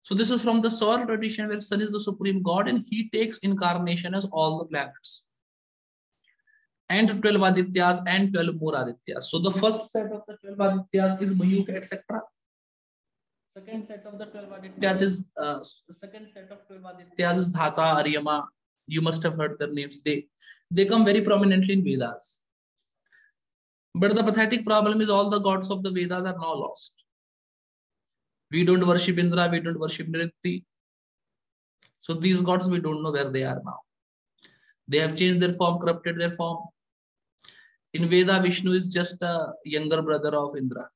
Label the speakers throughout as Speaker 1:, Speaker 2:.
Speaker 1: So this is from the Saur tradition, where sun is the supreme god and he takes incarnation as all the planets and 12 Adityas and 12 more Adityas. So the first set of the 12 Adityas is Mayuk, etc. Second set of the 12 Adityas is second set of 12 Adityas is Dhata, Aryama. You must have heard their names. They come very prominently in Vedas. But the pathetic problem is all the gods of the Vedas are now lost. We don't worship Indra, we don't worship Nritti. So these gods, we don't know where they are now. They have changed their form, corrupted their form. In Veda, Vishnu is just a younger brother of Indra.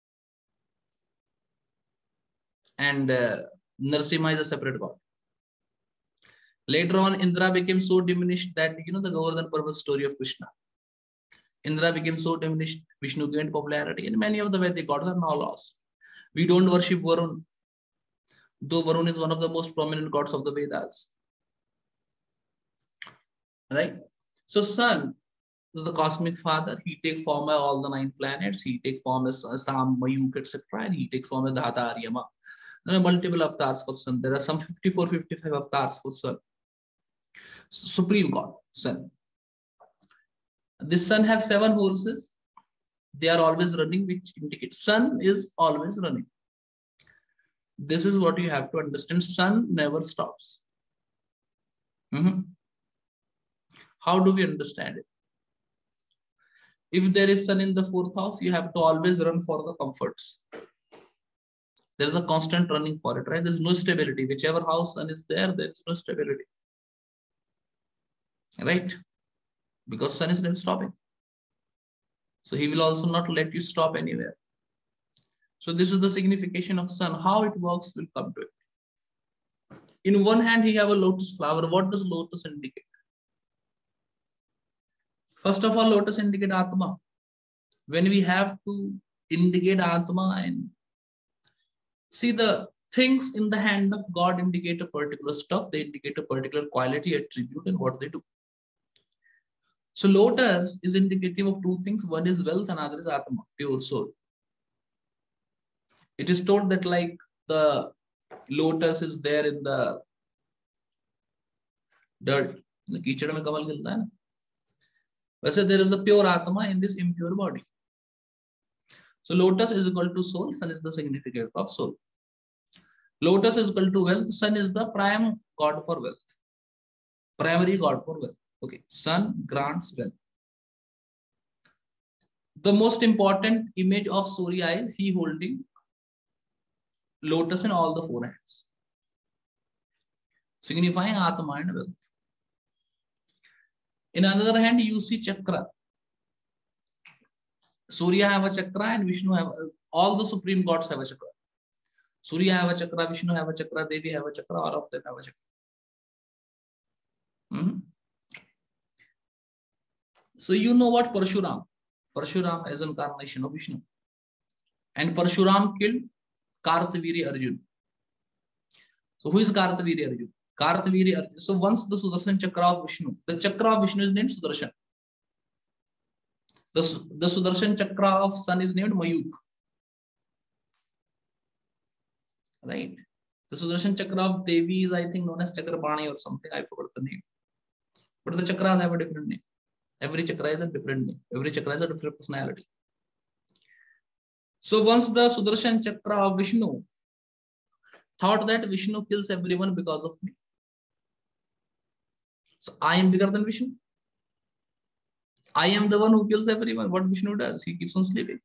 Speaker 1: And Narasimha is a separate god. Later on, Indra became so diminished that, the Govardhan Parvat story of Krishna. Indra became so diminished, Vishnu gained popularity, and many of the Vedic gods are now lost. We don't worship Varun, though Varun is one of the most prominent gods of the Vedas. Right? So sun is the cosmic father. He takes form by all the 9 planets. He takes form as Sam, Mayuk, etc. And he takes form as Dhata, Aryama. There are multiple avatars for sun. There are some 54, 55 avatars for sun. Supreme God, sun. This sun has 7 horses. They are always running, which indicates sun is always running. This is what you have to understand. Sun never stops. How do we understand it? If there is sun in the 4th house, you have to always run for the comforts. There is a constant running for it, right? There's no stability. Whichever house sun is there is no stability. Right? Because sun is never stopping. So he will also not let you stop anywhere. So this is the signification of sun. How it works, will come to it. In one hand, he have a lotus flower. What does lotus indicate? First of all, lotus indicate Atma. When we have to indicate Atma and see, the things in the hand of God indicate a particular stuff. They indicate a particular quality, attribute, and what they do. So lotus is indicative of 2 things. One is wealth, another is Atma, pure soul. It is told that like the lotus is there in the dirt. कीचड़ में कमल खिलता है ना. वैसे there is a pure Atma in this impure body. So lotus is equal to soul. Sun is the significant of soul. Lotus is equal to wealth. Sun is the prime god for wealth. Primary god for wealth. Okay. Sun grants wealth. The most important image of Surya is he holding lotus in all the 4 hands, signifying Atma and wealth. In another hand, you see chakra. Surya have a chakra and Vishnu have all the supreme gods have a chakra. Surya have a chakra, Vishnu have a chakra, Devi have a chakra, all of them have a chakra. So you know what Parshuram? Parshuram is an incarnation of Vishnu. And Parshuram killed Kartaviri Arjun. So who is Kartaviri Arjun? Kartaviri Arjun. So once the Sudarshan chakra of Vishnu, the chakra of Vishnu is named Sudarshan. The Sudarshan chakra of sun is named Mayuk. Right? The Sudarshan chakra of Devi is, I think, known as Chakrapani or something. I forgot the name. But the chakras have a different name. Every chakra is a different name. Every chakra is a different personality. So once the Sudarshan chakra of Vishnu thought that Vishnu kills everyone because of me. So I am bigger than Vishnu. I am the one who kills everyone. What Vishnu does, he keeps on sleeping.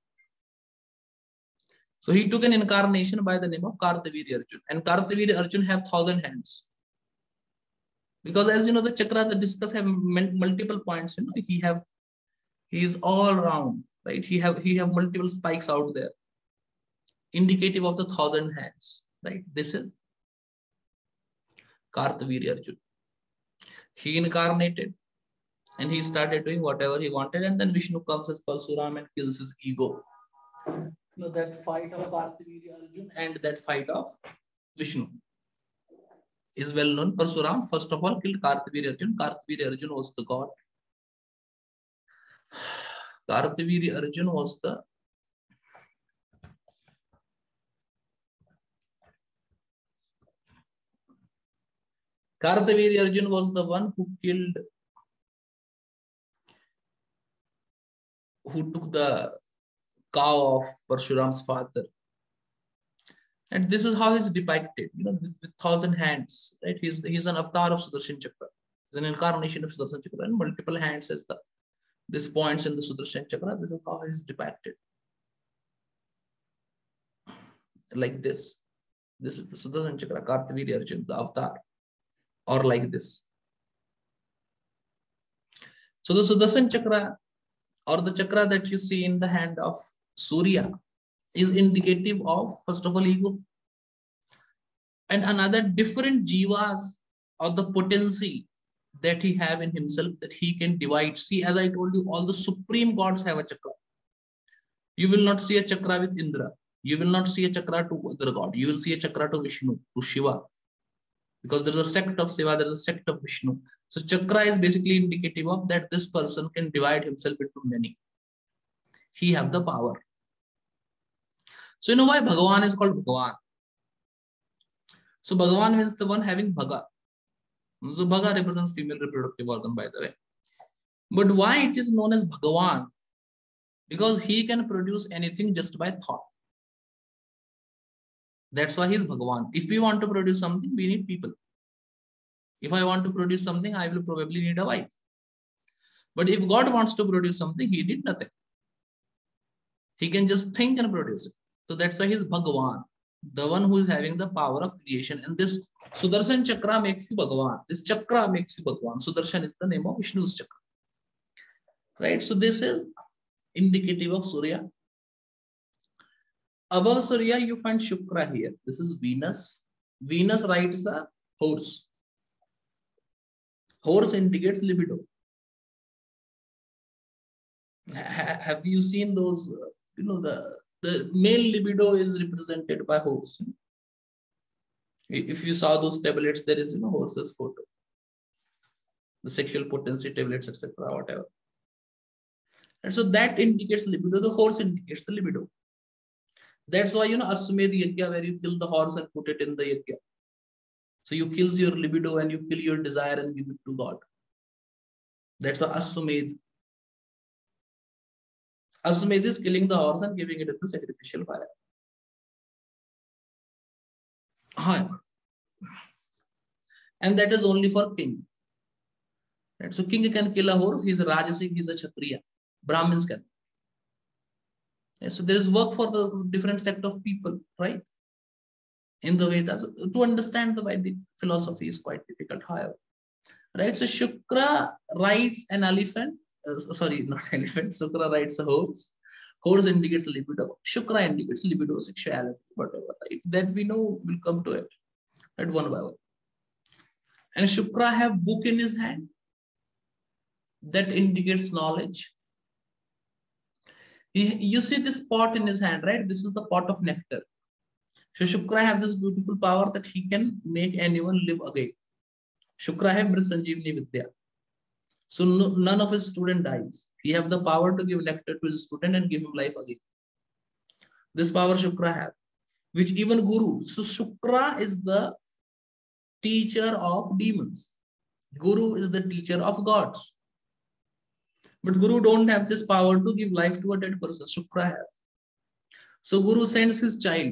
Speaker 1: So he took an incarnation by the name of Kartaviri Arjun. And Kartaviri Arjun have 1,000 hands. Because as you know, the chakra, the discus have multiple points. He is all round, right? He have multiple spikes out there, indicative of the 1,000 hands, right? This is Kartaviri Arjun. He incarnated and he started doing whatever he wanted, and then Vishnu comes as Parsuram and kills his ego. That fight of Kartaviri Arjun and that fight of Vishnu is well known. Parsuram first of all killed Kartaviri Arjun. Kartaviri Arjun was the god. Kartaviri Arjun was Kartaviri Arjun was the one who took the cow of Parshuram's father. And this is how he's depicted, with 1,000 hands, right? He's an avatar of Sudarshan Chakra. He's an incarnation of Sudarshan Chakra, and multiple hands as this points in the Sudarshan Chakra. This is how he's depicted. Like this. This is the Sudarshan Chakra, Kartaviri Arjun, the avatar. Or like this. So the Sudarshan Chakra, or the chakra that you see in the hand of Surya, is indicative of, first of all, ego. And another different jivas, or the potency that he have in himself, that he can divide. See, as I told you, all the supreme gods have a chakra. You will not see a chakra with Indra. You will not see a chakra to other god. You will see a chakra to Vishnu, to Shiva. Because there's a sect of Shiva, there's a sect of Vishnu. So chakra is basically indicative of that this person can divide himself into many. He have the power. So you know why Bhagavan is called Bhagavan? So Bhagavan means the one having Bhaga. So Bhaga represents female reproductive organ, by the way. But why it is known as Bhagavan? Because he can produce anything just by thought. That's why he is Bhagavan. If we want to produce something, we need people. If I want to produce something, I will probably need a wife. But if God wants to produce something, he did nothing. He can just think and produce it. So that's why he is Bhagavan, the one who is having the power of creation. And this Sudarshan Chakra makes you Bhagavan. This Chakra makes you Bhagavan. Sudarshan is the name of Vishnu's Chakra. Right? So this is indicative of Surya. Above Surya, you find Shukra here. This is Venus. Venus rides a horse. Horse indicates libido. Have you seen those, the male libido is represented by horse. If you saw those tablets, there is, horse's photo. The sexual potency tablets, etc., whatever. And so that indicates libido. The horse indicates the libido. That's why, Ashwamedh Yajna, where you kill the horse and put it in the Yajna. So you kill your libido and you kill your desire and give it to God. That's why Ashwamedh. Ashwamedh is killing the horse and giving it in the sacrificial fire. And that is only for king. Right? So king can kill a horse. He is a Rajasi, he is a Kshatriya. Brahmins can. So there is work for the different sect of people, right? In the Vedas. To understand the Vedic philosophy is quite difficult, however. Right? So Shukra rides an elephant. Sorry, not elephant. Shukra rides a horse. Horse indicates libido. Shukra indicates libido, sexuality, whatever. Right? That we know, will come to it. Right? One by one. And Shukra have book in his hand. That indicates knowledge. You see this pot in his hand, right? This is the pot of nectar. So Shukra have this beautiful power that he can make anyone live again. Shukra have Sanjeevani Vidya. So none of his student dies. He have the power to give nectar to his student and give him life again. This power Shukra have, which even Guru. So Shukra is the teacher of demons. Guru is the teacher of gods. But Guru don't have this power to give life to a dead person. Shukra have. So Guru sends his child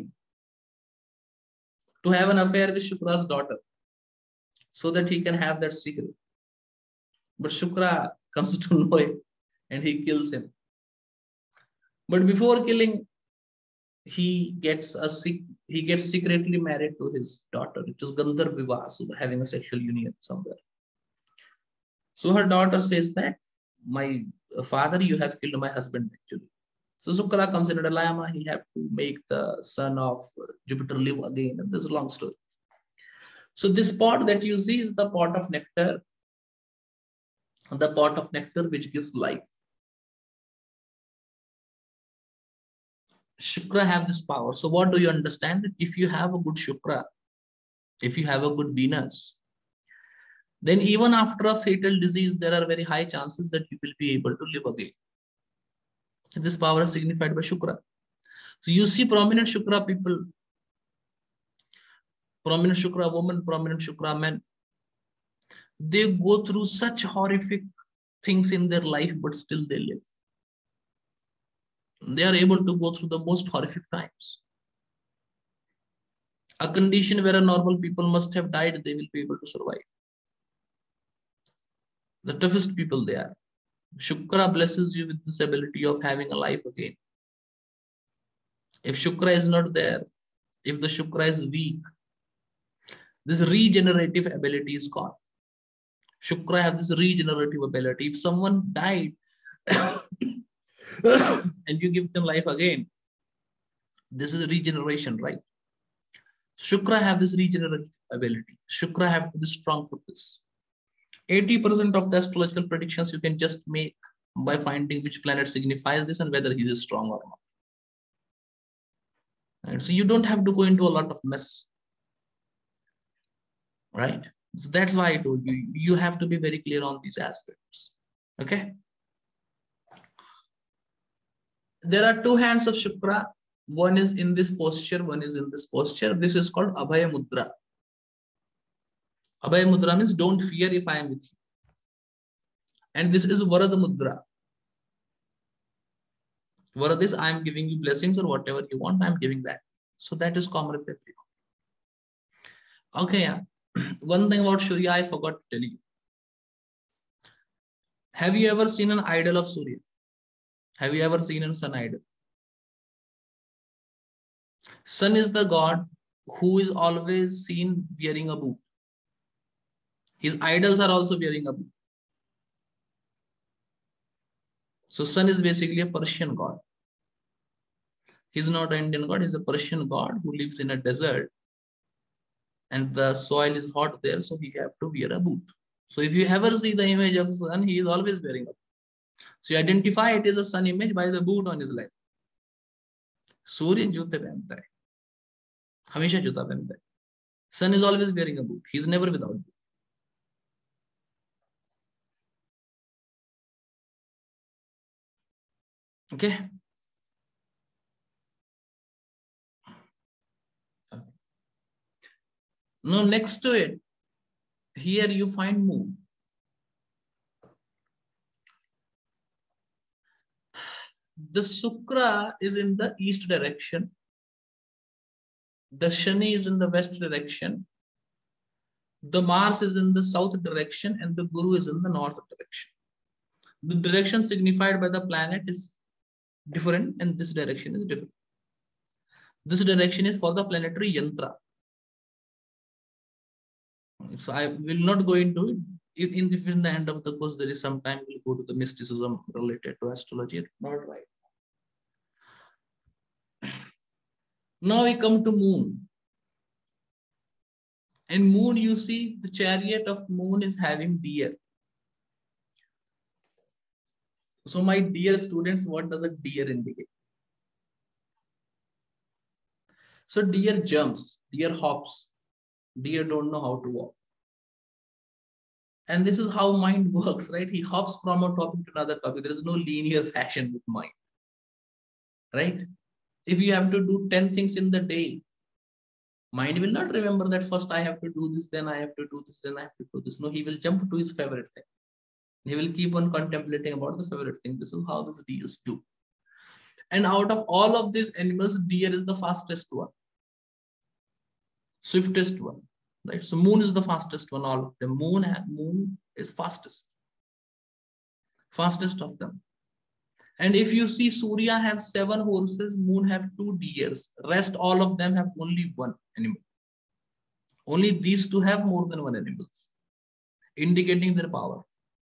Speaker 1: to have an affair with Shukra's daughter so that he can have that secret. But Shukra comes to know it and he kills him. But before killing, he gets secretly married to his daughter, which is Gandhar Vivah, so having a sexual union somewhere. So her daughter says that, my father, you have killed my husband actually. So Shukra comes in a dilemma. He have to make the son of Jupiter live again. And this is a long story. So this pot that you see is the pot of nectar. The pot of nectar which gives life. Shukra have this power. So what do you understand? If you have a good Shukra, if you have a good Venus, then even after a fatal disease, there are very high chances that you will be able to live again. This power is signified by Shukra. So you see prominent Shukra people, prominent Shukra women, prominent Shukra men. They go through such horrific things in their life, but still they live. They are able to go through the most horrific times. A condition where a normal people must have died, they will be able to survive. The toughest people they are. Shukra blesses you with this ability of having a life again. If Shukra is not there, if the Shukra is weak, this regenerative ability is gone. Shukra have this regenerative ability. If someone died and you give them life again, this is regeneration, right? Shukra have this regenerative ability. Shukra have to be strong for this. 80% of the astrological predictions you can just make by finding which planet signifies this and whether he is strong or not. Right? So you don't have to go into a lot of mess. Right? So that's why I told you, you have to be very clear on these aspects. Okay? There are two hands of Shukra. One is in this posture, one is in this posture. This is called Abhaya Mudra. Abhaya Mudra means don't fear if I am with you. And this is Varad Mudra. Varad is I am giving you blessings or whatever you want, I am giving that. So that is common with everyone. Okay, yeah. One thing about Surya I forgot to tell you. Have you ever seen an idol of Surya? Have you ever seen a sun idol? Sun is the god who is always seen wearing a boot. His idols are also wearing a boot. So sun is basically a Persian god. He's not an Indian god, he's a Persian god who lives in a desert and the soil is hot there, so he have to wear a boot. So if you ever see the image of sun, he is always wearing a boot. So you identify it as a sun image by the boot on his leg. Surya जूते पहनता है, हमेशा जूता पहनता है. Sun is always wearing a boot. He's never without boot. Okay. Now next to it, here you find moon. The Shukra is in the east direction. The Shani is in the west direction. The Mars is in the south direction and the Guru is in the north direction. The direction signified by the planet is different and this direction is different. This direction is for the planetary yantra. So I will not go into it. In the end of the course, there is some time we'll go to the mysticism related to astrology. Not right. Now we come to moon. And moon, you see, the chariot of moon is having deer. So my dear students, what does a deer indicate? So deer jumps, deer hops, deer don't know how to walk. And this is how mind works, right? He hops from a topic to another topic. There is no linear fashion with mind, right? If you have to do 10 things in the day, mind will not remember that first I have to do this, then I have to do this, then I have to do this. No, he will jump to his favorite thing. He will keep on contemplating about the favorite thing. This is how these deers do. And out of all of these animals, deer is the fastest one, swiftest one, right? So moon is the fastest one. All of them. Moon is fastest of them. And if you see Surya have 7 horses, moon have 2 deers. Rest all of them have only 1 animal. Only these 2 have more than 1 animals, indicating their power.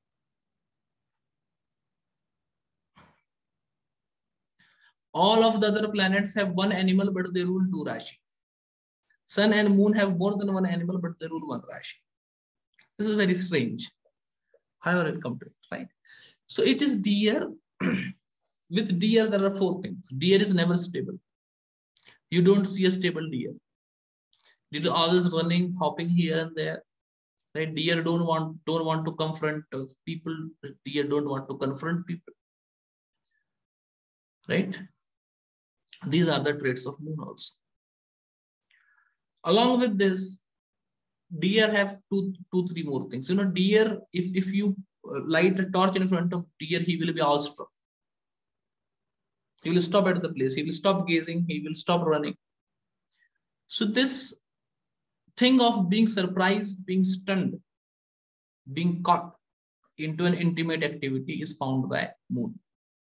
Speaker 1: All of the other planets have 1 animal, but they rule 2 Rashi. Sun and moon have more than 1 animal, but they rule 1 Rashi. This is very strange. However, it comes to it, right? So it is deer. With deer, there are 4 things. Deer is never stable. You don't see a stable deer. Deer always running, hopping here and there. Right? Deer don't want to confront people. Deer don't want to confront people. Right? These are the traits of moon also. Along with this, deer have two, three more things. You know, deer, if you light a torch in front of deer, he will be awestruck. He will stop at the place. He will stop gazing. He will stop running. So this thing of being surprised, being stunned, being caught into an intimate activity is found by moon.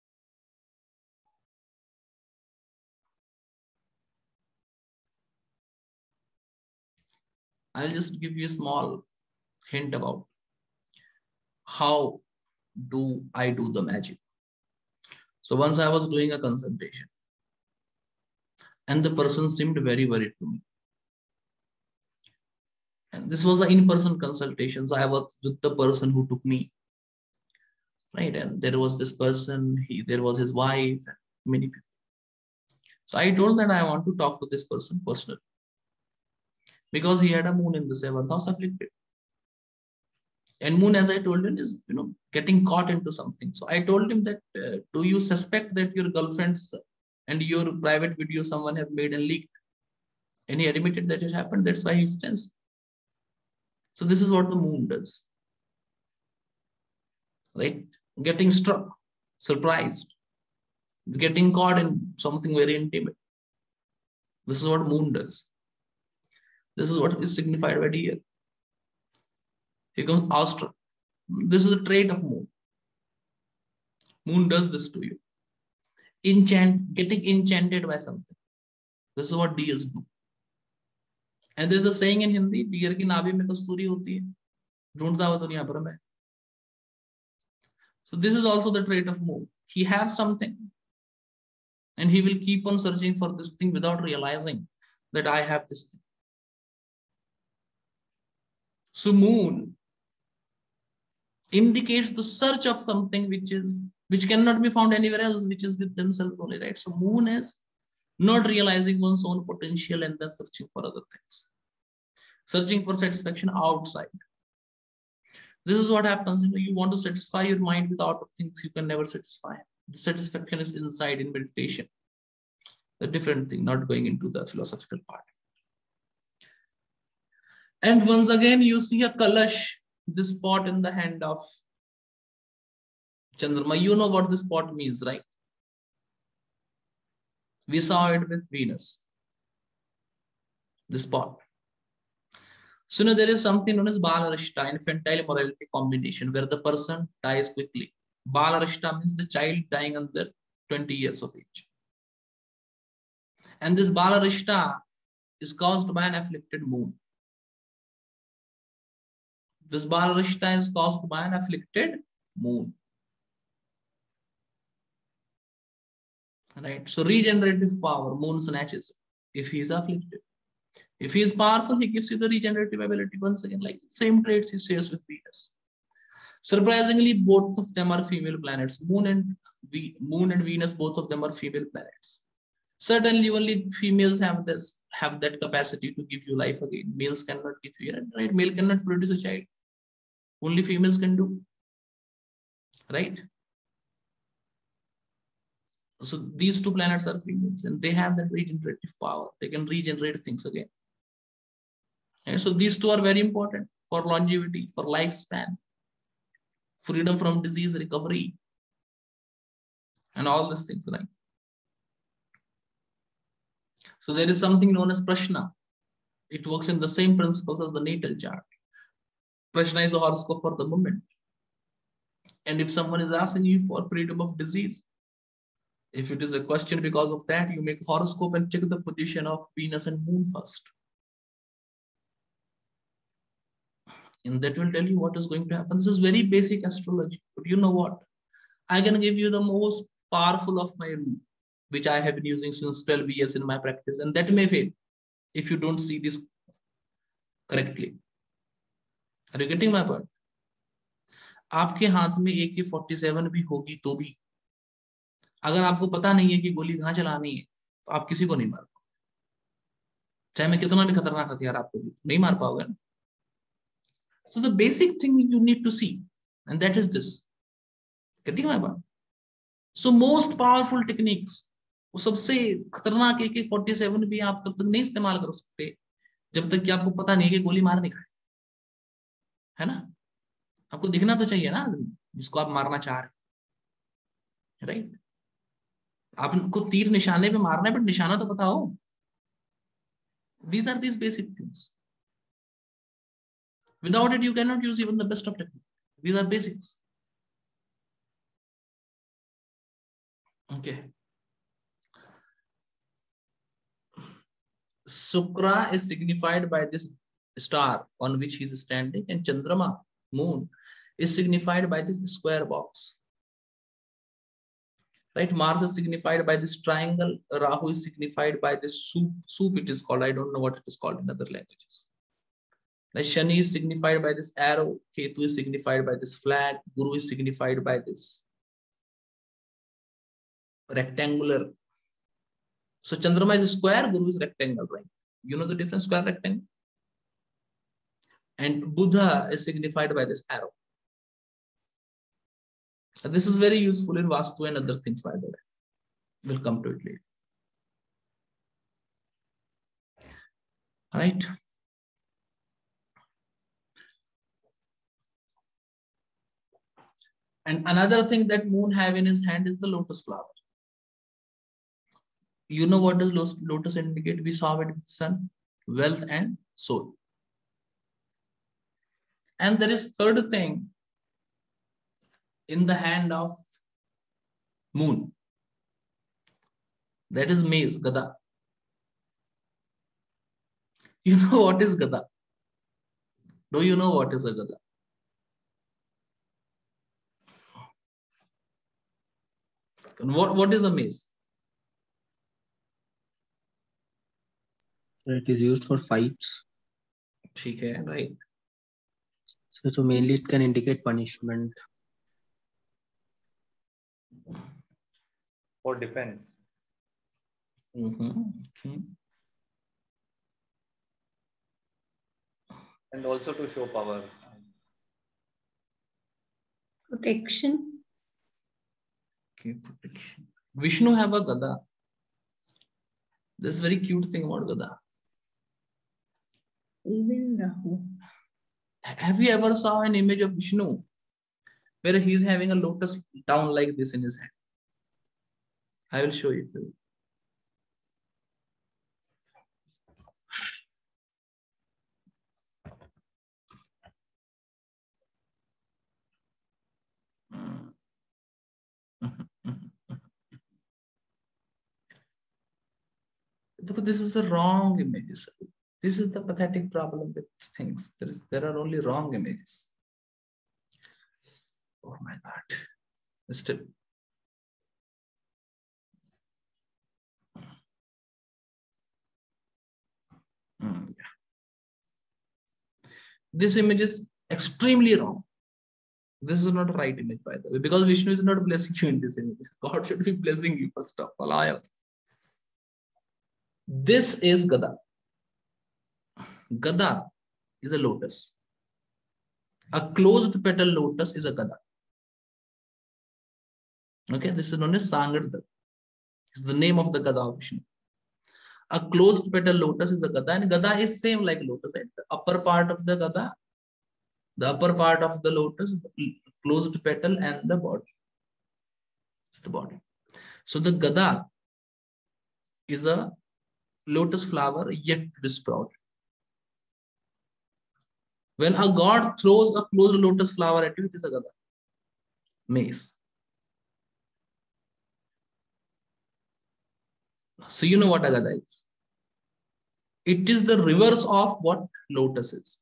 Speaker 1: I'll just give you a small hint about how do I do the magic. So once I was doing a consultation and the person seemed very worried to me. And this was an in-person consultation. So I was with the person who took me, right? And there was this person, there was his wife, and many people. So I told that I want to talk to this person personally because he had a moon in the 7th house afflicted. And moon, as I told him, is, you know, getting caught into something. So I told him that, do you suspect that your girlfriends and your private video someone have made and leaked? And he admitted that it happened. That's why he's tensed. So this is what the moon does, right? Getting struck, surprised, getting caught in something very intimate. This is what moon does. This is what is signified by deer. He becomes awestruck. This is a trait of moon. Moon does this to you. Getting enchanted by something. This is what deers do. And there's a saying in Hindi, deer की नाभि में कस्तूरी होती है, ढूंढता हुआ दुनिया भर में. So this is also the trait of moon. He has something and he will keep on searching for this thing without realizing that I have this thing. So moon indicates the search of something which cannot be found anywhere else, which is with themselves only, right? So moon is not realizing one's own potential and then searching for other things, searching for satisfaction outside. This is what happens. You want to satisfy your mind with outer things you can never satisfy. The satisfaction is inside in meditation. A different thing, not going into the philosophical part. And once again, you see a kalash, this spot in the hand of Chandrama. You know what this spot means, right? We saw it with Venus, this spot. So now there is something known as Balarashta, infantile morality combination, where the person dies quickly. Balarashta means the child dying under 20 years of age. And this Balarashta is caused by an afflicted moon. This Balarashta is caused by an afflicted moon. Right? So regenerative power, moon snatches if he is afflicted. If he is powerful, he gives you the regenerative ability once again, like same traits he shares with Venus. Surprisingly, both of them are female planets. Moon and Venus, both of them are female planets. Certainly, only females have that capacity to give you life again. Males cannot give you, right? Male cannot produce a child. Only females can do, right? So these two planets are females, and they have that regenerative power. They can regenerate things again. And so these two are very important for longevity, for lifespan, freedom from disease, recovery, and all these things, right? So there is something known as Prashna. It works in the same principles as the natal chart. Prashna is a horoscope for the moment. And if someone is asking you for freedom of disease, if it is a question because of that, you make a horoscope and check the position of Venus and Moon first. And that will tell you what is going to happen. This is very basic astrology. But you know what? I can give you the most powerful of my rule, which I have been using since 12 years in my practice. And that may fail if you don't see this correctly. Are you getting my point? आपके हाथ में AK-47 भी होगी तो भी अगर आपको पता नहीं है कि गोली कहां चलानी है तो आप किसी को नहीं मार पाओगे. चाहे मैं कितना भी खतरनाक हथियार आपको दूं, नहीं मार पाओगे ना. So the basic thing you need to see, and that is this. Getting my point? So most powerful techniques, वो सबसे खतरनाक AK-47 भी आप तब तक नहीं इस्तेमाल कर सकते जब तक कि आपको पता नहीं है कि गोली मारने का है. है ना? आपको दिखना तो चाहिए ना आदमी जिसको आप मारना चाह रहे हैं, राइट? आपको तीर निशाने पे मारना है, बट निशाना तो पता हो। These are these basic things. Without it, you cannot use even the best of technique. These are basics. Okay. Shukra is signified by this star on which he is standing, and Chandrama, moon, is signified by this square box. Right? Mars is signified by this triangle. Rahu is signified by this soup. Soup it is called. I don't know what it is called in other languages. Like Shani is signified by this arrow. Ketu is signified by this flag. Guru is signified by this rectangular. So Chandrama is square, Guru is rectangle, right? You know the difference, square, rectangle? And Buddha is signified by this arrow. This is very useful in Vastu and other things, by the way. We'll come to it later. All right. And another thing that moon have in his hand is the lotus flower. You know what does lotus indicate? We saw it with sun, wealth, and soul. And there is third thing in the hand of moon. That is mace, Gada. You know what is Gada? Do you know what is a Gada? What is a mace?
Speaker 2: It is used for fights.
Speaker 1: Okay, right.
Speaker 2: So mainly it can indicate punishment.
Speaker 3: For defense.
Speaker 1: Okay.
Speaker 3: And also to show power.
Speaker 4: Protection.
Speaker 1: Okay, protection. Vishnu have a Gada. This very cute thing about Gada.
Speaker 4: Even Rahu.
Speaker 1: Have you ever saw an image of Vishnu where he is having a lotus down like this in his hand? I will show you. This is a wrong image. This is the pathetic problem with things. There are only wrong images. Oh my God. Still. Yeah. This image is extremely wrong. This is not a right image, by the way, because Vishnu is not blessing you in this image. God should be blessing you first of all. This is Gada. Gada is a lotus. A closed petal lotus is a Gada. Okay, this is known as Sangarda. It's the name of the Gada of Vishnu. A closed petal lotus is a Gada, and Gada is same like lotus. Right? The upper part of the Gada, the upper part of the lotus, the closed petal, and the body. It's the body. So the Gada is a lotus flower yet to be sprouted. When a god throws a closed lotus flower at you, it is a Gada. Mace. So you know what a Gada is. It is the reverse of what lotus is.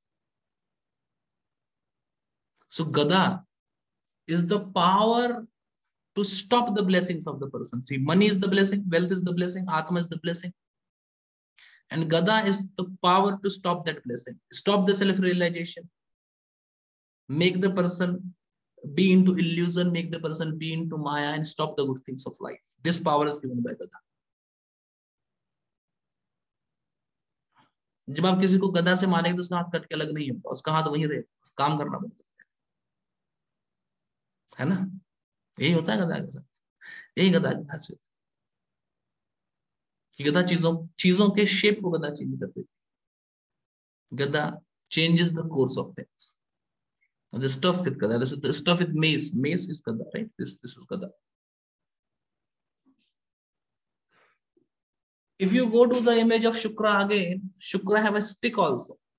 Speaker 1: So Gada is the power to stop the blessings of the person. See, money is the blessing, wealth is the blessing, Atma is the blessing. And Gada is the power to stop that blessing, stop the self-realization, make the person be into illusion, make the person be into Maya, and stop the good things of life. This power is given by Gada. जब आप किसी को गदा से मारेंगे तो उसका हाथ कट के अलग नहीं होगा, उसका हाथ वहीं रहेगा, काम करना पड़ता है ना? यही होता है गदा के साथ, यही गदा की खासियत। गदा चीजों के शेप को गदा चेंज कर देती है। गदा changes the course of things. The stuff with Gada. This is the stuff with mace. Mace is Gada, right? This is Gada. If you go to the image of Shukra again, Shukra have a stick also.